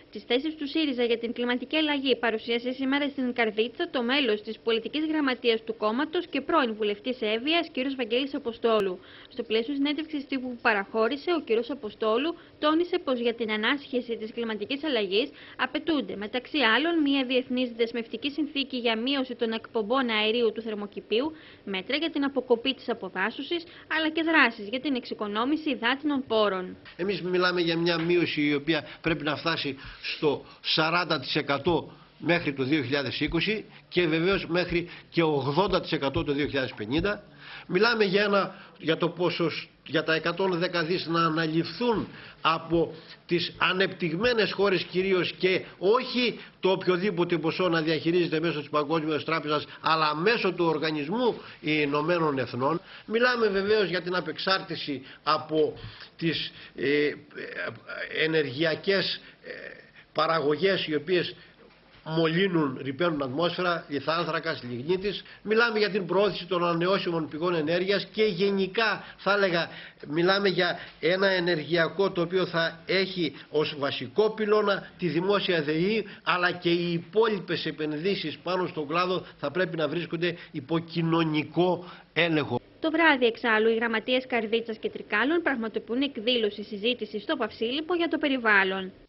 Τις θέσεις του ΣΥΡΙΖΑ για την κλιματική αλλαγή παρουσίασε σήμερα στην Καρδίτσα το μέλος της πολιτικής γραμματείας του κόμματος και πρώην βουλευτής Εύβοιας, κ. Βαγγέλης Αποστόλου. Στο πλαίσιο συνέντευξης τύπου που παραχώρησε, ο κ. Αποστόλου τόνισε πως για την ανάσχεση της κλιματικής αλλαγής απαιτούνται, μεταξύ άλλων, μια διεθνής δεσμευτική συνθήκη για μείωση των εκπομπών αερίου του θερμοκηπίου, μέτρα για την αποκοπή της αποδάσωσης, αλλά και δράσεις για την εξοικονόμηση υδάτινων πόρων. Εμείς μιλάμε για μια μείωση η οποία πρέπει να φτάσει στο 40% μέχρι το 2020 και βεβαίως μέχρι και 80% το 2050. Μιλάμε για το για τα 110 δις να αναλυφθούν από τις ανεπτυγμένες χώρες κυρίως και όχι το οποιοδήποτε ποσό να διαχειρίζεται μέσω της Παγκόσμιας Τράπεζας αλλά μέσω του Οργανισμού Ηνωμένων Εθνών. Μιλάμε βεβαίως για την απεξάρτηση από τις ενεργειακές παραγωγές οι οποίες μολύνουν, ρυπαίνουν ατμόσφαιρα, λιθάνθρακας, λιγνίτης. Μιλάμε για την προώθηση των ανανεώσιμων πηγών ενέργειας και γενικά θα έλεγα μιλάμε για ένα ενεργειακό το οποίο θα έχει ως βασικό πυλώνα τη δημόσια ΔΕΗ, αλλά και οι υπόλοιπες επενδύσεις πάνω στον κλάδο θα πρέπει να βρίσκονται υπό κοινωνικό έλεγχο. Το βράδυ, εξάλλου, οι γραμματείες Καρδίτσας και Τρικάλων πραγματοποιούν εκδήλωση συζήτηση στο Παυσίλιππο για το περιβάλλον.